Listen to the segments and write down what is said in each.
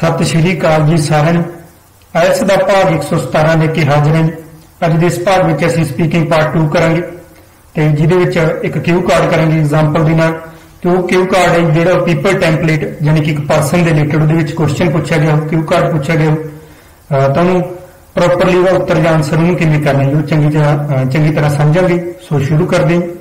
सत श्री अकाल जी सारिਆਂ ਨੂੰ। IELTS ਦਾ ਭਾਗ 117 ਲੈ ਕੇ ਹਾਜ਼ਰ ਹਾਂ। ਅੱਜ ਦੇ ਇਸ ਭਾਗ ਵਿੱਚ ਅਸੀਂ ਸਪੀਕਿੰਗ ਪਾਰਟ 2 ਕਰਾਂਗੇ ਤੇ ਜਿਹਦੇ ਵਿੱਚ ਇੱਕ ਕਿਊ ਕਾਰਡ ਕਰਾਂਗੇ ਐਗਜ਼ਾਮਪਲ ਦੇ ਨਾਲ। ਤੇ ਉਹ ਕਿਊ ਕਾਰਡ ਹੈ ਜਿਹੜਾ ਪੀਪਲ ਟੈਂਪਲੇਟ ਯਾਨੀ ਕਿ ਇੱਕ ਪਰਸਨ ਦੇ ਰਿਲੇਟਡ ਉਹਦੇ ਵਿੱਚ ਕੁਐਸਚਨ ਪੁੱਛਿਆ ਗਿਆ, ਕਿਊ ਕਾਰਡ ਪੁੱਛਿਆ ਗਿਆ, ਤੁਹਾਨੂੰ ਪ੍ਰੋਪਰਲੀ ਉਹਦਾ ਉੱਤਰ ਜਾਂ ਆਨਸਰ ਉਹਨੂੰ ਕਿਵੇਂ ਕਰਨਾ ਹੈ ਉਹ ਚੰਗੀ ਤਰ੍ਹਾਂ ਸਮਝਾਂਗੇ। ਸੋ ਸ਼ੁਰੂ ਕਰਦੇ ਹਾਂ।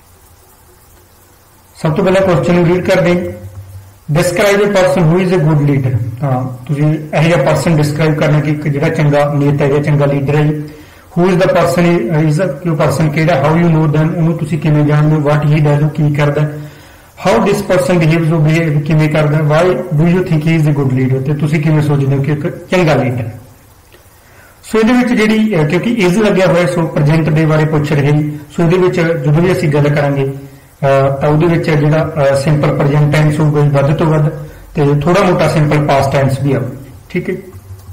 ਸਭ ਤੋਂ ਪਹਿਲਾਂ ਕੁਐਸਚਨ ਨੂੰ ਰੀਡ ਕਰਦੇ ਹਾਂ। Describe a person who is a good leader. हाँ तुसीं इहो जिहा परसन डिस्क्राइब करना कि जिहड़ा चंगा नेता है, चंगा लीडर है। Who is the person is कि परसन किहड़ा, हाउ यू नो दैम उहनूं तुसीं किवें जाणदे हो, व्हाट ही डज की करदा, हाउ दिस परसन बिहेव्स वो बिहेव किवें करदा, why do you think he is a good leader, ते तुसीं किवें सोचदे हो कि एक चंगा लीडर। सो इहदे विच जिहड़ी क्योंकि इज लग्या होया सो प्रेजेंट दे बारे पुछ रहे। सो इहदे विच जदों भी असीं गल करांगे ਤਾਂ ਉਹਦੇ ਵਿੱਚ ਜਿਹੜਾ ਸਿੰਪਲ ਪ੍ਰੈਜ਼ੈਂਟ ਟੈਂਸ ਹੋਊਗਾ ਵੱਧ ਤੋਂ ਵੱਧ ਤੇ ਥੋੜਾ ਮੋਟਾ ਸਿੰਪਲ ਪਾਸਟ ਟੈਂਸ ਵੀ ਆਊ। ਠੀਕ ਹੈ।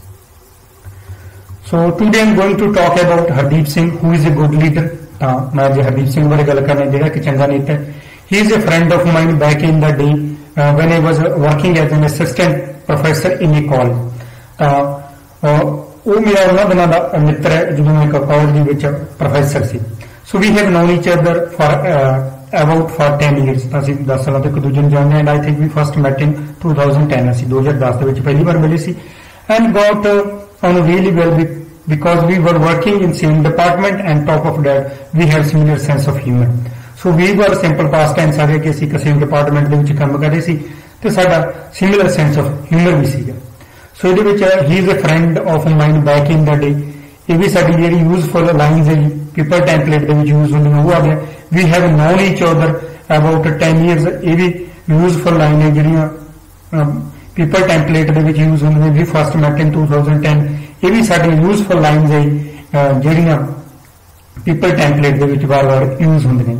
So today I'm going to talk about Hardeep Singh who is a good leader. ਤਾਂ ਮੈਂ ਅੱਜ ਹਰਦੀਪ ਸਿੰਘ ਬਾਰੇ ਗੱਲ ਕਰਨਾ ਜਿਹੜਾ ਕਿ ਚੰਗਾ ਨੇਤਾ ਹੈ। He is a friend of mine back in the day when I was working as an assistant professor in a college. ਤਾਂ ਉਹ ਮੇਰਾ ਉਹਨਾਂ ਦਿਨਾਂ ਦਾ ਮਿੱਤਰ ਹੈ ਜਦੋਂ ਮੈਂ ਕਾਲਜ ਦੇ ਵਿੱਚ ਪ੍ਰੋਫੈਸਰ ਸੀ। So we have known each other about for 10 years। ਤਾਂ ਅਸੀਂ 10 ਸਾਲਾਂ ਤੋਂ ਇੱਕ ਦੂਜੇ ਨੂੰ ਜਾਣਦੇ ਹਾਂ। And I think we first met in 2010। ਅਸੀਂ 2010 ਦੇ ਵਿੱਚ ਪਹਿਲੀ ਵਾਰ ਮਿਲੇ ਸੀ and got on really well because we were working in same department and top of that we have similar sense of humor। so we were simple past tense ਆ ਗਿਆ ਕਿ ਅਸੀਂ ਕਿਸੇ ਡਿਪਾਰਟਮੈਂਟ ਦੇ ਵਿੱਚ ਕੰਮ ਕਰ ਰਹੇ ਸੀ ਤੇ ਸਾਡਾ similar sense of humor ਵੀ ਸੀਗਾ। ਸੋ ਇਹਦੇ ਵਿੱਚ he is a friend of mine back in the day। ਇਹ ਵੀ ਸਾਡੀ ਜਿਹੜੀ ਯੂਜ਼ਫੁਲ ਲਾਈਨਸ ਹੈ ਪੀਪਲ ਟੈਂਪਲੇਟ ਦੇ ਵਿੱਚ ਯੂਜ਼ ਹੁੰਦੀਆਂ ਉਹ ਆ ਗਿਆ। We have known each other about 10 years। ਇਹ ਵੀ ਯੂਜ਼ਫੁਲ ਲਾਈਨ ਹੈ ਜਿਹੜੀਆਂ ਪੀਪਲ ਟੈਂਪਲੇਟ ਦੇ ਵਿੱਚ ਯੂਜ਼ ਹੁੰਦੀਆਂ। We first met in 2010। ਇਹ ਵੀ ਸਾਡੀ ਯੂਜ਼ਫੁਲ ਲਾਈਨਸ ਹੈ ਜਿਹੜੀਆਂ ਪੀਪਲ ਟੈਂਪਲੇਟ ਦੇ ਵਿੱਚ ਵਾਰ-ਵਾਰ ਯੂਜ਼ ਹੁੰਦੀਆਂ।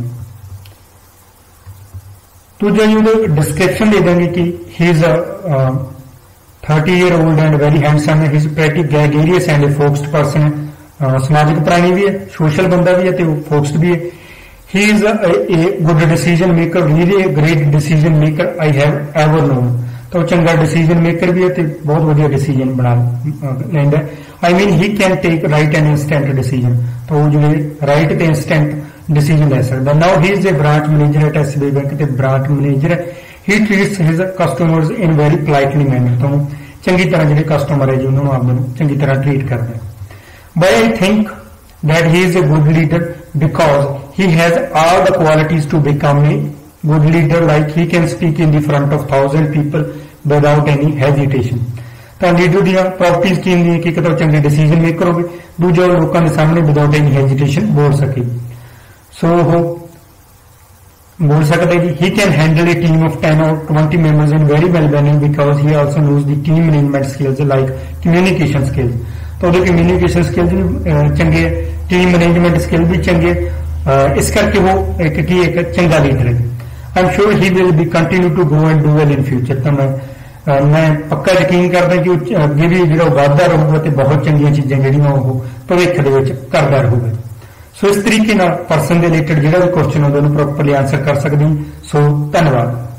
ਦੂਜਾ ਜੀ ਉਹਦੇ ਡਿਸਕ੍ਰਿਪਸ਼ਨ ਦੇ ਦਾਂਗੇ ਕਿ he is 30-year-old and very handsome। he is pretty gregarious and a focused person। ਸਮਾਜਿਕ ਪ੍ਰਾਣੀ ਵੀ ਹੈ, ਸੋਸ਼ਲ ਬੰਦਾ ਵੀ ਹੈ ਤੇ ਫੋਕਸਡ ਵੀ ਹੈ। he is a good decision maker, really a great decision maker I have ever known। ਤਾਂ ਉਹ ਚੰਗਾ ਡਿਸੀਜਨ ਮੇਕਰ ਵੀ ਹੈ ਤੇ ਬਹੁਤ ਵਧੀਆ ਡਿਸੀਜਨ ਬਣਾ ਲੈਂਦਾ। I mean he can take right and instant decision। ਤਾਂ ਉਹ ਜਿਹੜੇ ਰਾਈਟ ਤੇ ਇੰਸਟੈਂਟ ਡਿਸੀਜਨ ਲੈ ਸਕਦਾ। now he is a branch manager at SBI Bank ਤੇ ਬ੍ਰਾਂਚ ਮੈਨੇਜਰ ਹੈ। he treats his customers in very politely manner। ਤਾਂ ਚੰਗੀ ਤਰ੍ਹਾਂ ਜਿਹੜੇ ਕਸਟਮਰ ਹੈ ਜੀ ਉਹਨਾਂ ਨੂੰ ਆਪਦੇ ਨੂੰ ਚੰਗੀ ਤਰ੍ਹਾਂ ਟ੍ਰੀਟ ਕਰਦਾ। but I think that he is a good leader because he has all the qualities to become a good leader, like he can speak in the front of 1000 people without any hesitation। ਤਾਂ leader ਦੀਆਂ properties ਕੀ ਹੁੰਦੀਆਂ ਕਿ ਇੱਕ ਤਾਂ ਚੰਗੇ decision maker ਹੋਵੇ, ਦੂਜਾ ਉਹ ਲੋਕਾਂ ਦੇ ਸਾਹਮਣੇ ਵਿਦਆਊਟ ਐਨੀ ਹੈਜ਼ਿਟੇਸ਼ਨ ਬੋਲ ਸਕੇ। ਸੋ ਉਹ बोल सकते हैं he can handle a team of 10 or 20 members in very well manner because he also knows the team management skills like communication skills। तो ਉਹਦੇ communication skills ਵੀ ਚੰਗੇ, team management skills ਵੀ ਚੰਗੇ, ਇਸ ਕਰਕੇ ਉਹ ਇੱਕ ਚੰਗਾ ਲੀਡਰ ਹੈ। I'm sure he will be continue to grow and do well in future। ਤਾਂ ਮੈਂ ਪੱਕਾ ਯਕੀਨ ਕਰਦਾ ਕਿ ਅੱਗੇ ਵੀ ਜਿਹੜਾ ਵਾਧਾ ਰਹੂਗਾ ਤੇ ਬਹੁਤ ਚੰਗੀਆਂ ਚੀਜ਼ਾਂ ਜਿਹੜੀਆਂ ਉਹ ਭਵਿੱਖ ਦੇ ਵਿੱਚ ਕਰਦਾ ਰਹੂਗਾ। ਸੋ ਇਸ ਤਰੀਕੇ ਨਾਲ ਪਰਸਨ ਦੇ ਰਿਲੇਟਡ ਜਿਹੜਾ ਵੀ ਕੁਐਸਚਨ ਹੁੰਦਾ ਉਹਨੂੰ ਪ੍ਰੋਪਰਲੀ ਆਨਸਰ ਕਰ ਸਕਦੇ ਹਾਂ। ਸੋ ਧੰਨਵਾਦ।